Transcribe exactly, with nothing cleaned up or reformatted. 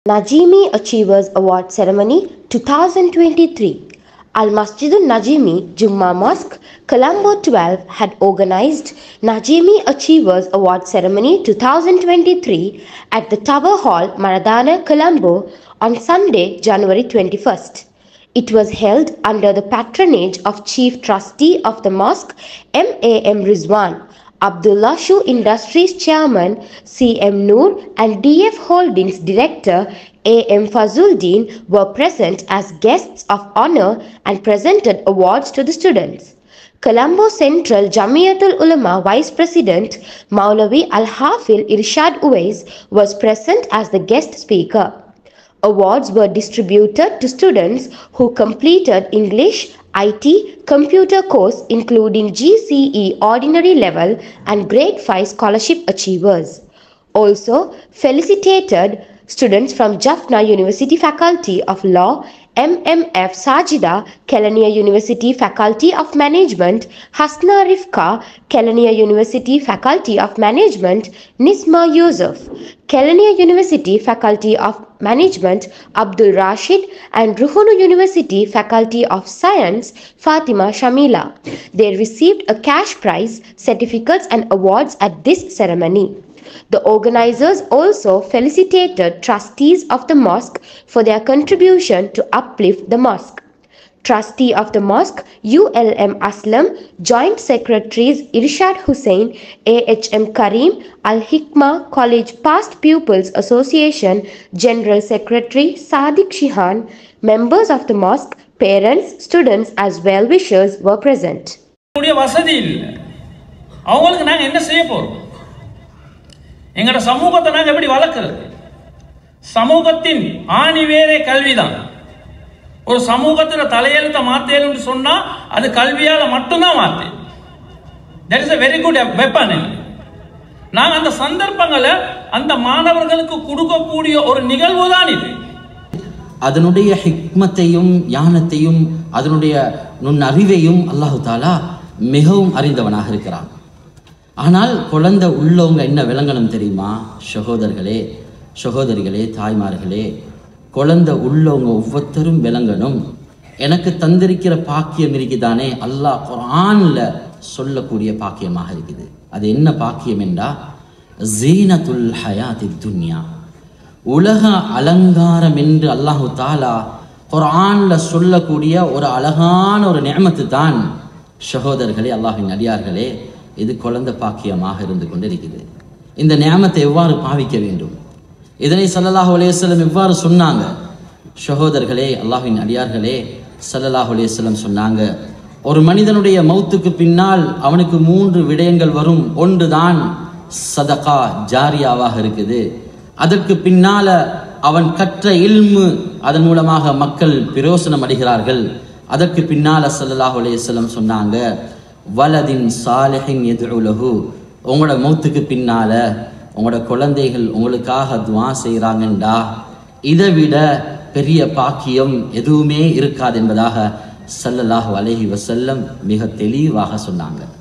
Najimi Achievers Award Ceremony twenty twenty-three. Al-Masjidul Najimi Jumma Mosque, Colombo twelve had organized Najimi Achievers Award Ceremony twenty twenty-three at the Tower Hall, Maradana, Colombo on Sunday, January twenty-first. It was held under the patronage of Chief Trustee of the Mosque, M A M Rizwan, Abdullah Shoe Industries Chairman C M Noor and D F Holdings Director A M Fazuldin were present as guests of honor and presented awards to the students. Colombo Central Jamiatul Ulama Vice President Maulavi Al-Hafil Irshad Uwais was present as the guest speaker. Awards were distributed to students who completed English, I T, computer course including G C E ordinary level and grade five scholarship achievers. Also felicitated students from Jaffna University Faculty of Law, M M F Sajida, Kelaniya University Faculty of Management, Hasna Rifka, Kelaniya University Faculty of Management, Nisma Yusuf, Kelaniya University Faculty of Management, Abdul Rashid, and Ruhunu University Faculty of Science, Fatima Shamila. They received a cash prize, certificates and awards at this ceremony. The organizers also felicitated trustees of the mosque for their contribution to uplift the mosque. Trustee of the mosque, U L M Aslam, Joint Secretaries Irshad Hussain, A H M Kareem, Al-Hikmah College Past Pupils Association, General Secretary Sadiq Shihan, members of the mosque, parents, students as well-wishers were present. எங்கட சமூகத்தை நாங்க எப்படி வளர்க்கிறது? சமூகத்தின் ஆணிவேரே கல்விதான். ஒரு சமூகத்துல தலையெழுத்த மாத்தேன்னு சொன்னா அது கல்வியால மட்டும்தான் மாத்தே. That is a very good weapon. நாங்க அந்த சந்தர்ப்பங்களை அந்த மாணவர்களுக்கு கொடுக்கக்கூடிய ஒரு நிகழ்வு தான் இது. அதனுடைய ஹிக்மத்தையும் ஞானத்தையும் அதனுடைய நுண்ணறிவையும் அல்லாஹ் தஆலா மிகவும் அறிந்தவனாக இருக்கிறான். ஆனால் குழந்தை உள்ளவங்க என்ன விளங்கணும் தெரியுமா? சகோதரர்களே, சகோதரிகளே, தாய்மார்களே, குழந்தை உள்ளவங்க ஒவ்வொருத்தரும் விளங்கணும். எனக்கு தந்திருக்கிற பாக்கியம் இருக்குதானே, அல்லாஹ் குர்ஆன்ல சொல்லக்கூடிய பாக்கியமாக இருக்குது. அது என்ன பாக்கியம் என்றா ஜீனத்துல் ஹயாத்தி துன்யா, உலக அலங்காரம் என்று அல்லாஹு தஆலா குர்ஆன்ல சொல்லக்கூடிய ஒரு அழகான ஒரு நிஅமத்து தான் சகோதரர்களே, அல்லாஹ்வின் அடியார்களே, இது குழந்தை பாக்கியமாக இருந்து கொண்டிருக்குது. இந்த நியாமத்தை எவ்வாறு பாவிக்க வேண்டும், இதனை ஸல்லல்லாஹு அலைஹி வஸல்லம் எவ்வாறு சொன்னாங்க? சகோதரர்களே, அல்லாஹ்வின் அடியார்களே, ஸல்லல்லாஹு அலைஹி வஸல்லம் சொன்னாங்க, ஒரு மனிதனுடைய மௌத்துக்கு பின்னால் அவனுக்கு மூன்று விடயங்கள் வரும். ஒன்றுதான் சதகா ஜாரியாவாக இருக்குது. அதற்கு பின்னால அவன் கற்ற இல்மு, அதன் மூலமாக மக்கள் பிரயோசனம் அடைகிறார்கள். அதற்கு பின்னால ஸல்லல்லாஹு அலைஹி வஸல்லம் சொன்னாங்க, வலதின் சாலிஹின் யதுஉ லஹு, உங்களோட மௌத்துக்கு பின்னால உங்களோட குழந்தைகள் உங்களுக்காக துஆ செய்கிறாங்கண்டா இதை விட பெரிய பாக்கியம் எதுவுமே இருக்காது என்பதாக ஸல்லல்லாஹு அலைஹி வஸல்லம் மிக தெளிவாக சொன்னாங்க.